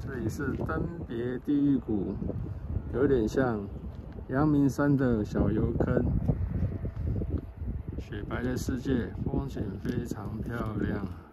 这里是登别地狱谷，有点像阳明山的小油坑。雪白的世界，风景非常漂亮。